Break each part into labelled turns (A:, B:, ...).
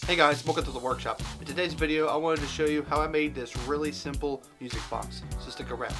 A: Hey guys, welcome to the workshop. In today's video, I wanted to show you how I made this really simple music box, so stick around.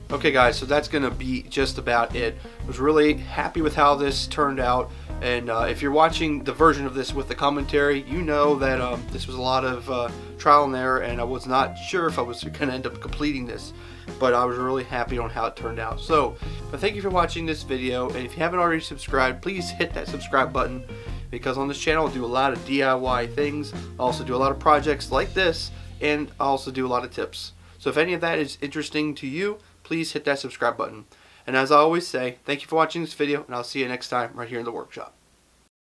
A: Okay guys, so that's going to be just about it. I was really happy with how this turned out, and if you're watching the version of this with the commentary, you know that this was a lot of trial and error, and I was not sure if I was going to end up completing this, but I was really happy on how it turned out. So, but thank you for watching this video, and if you haven't already subscribed, please hit that subscribe button, because on this channel I do a lot of DIY things. I also do a lot of projects like this, and I also do a lot of tips. So if any of that is interesting to you, please hit that subscribe button. And as I always say, thank you for watching this video, and I'll see you next time right here in the workshop.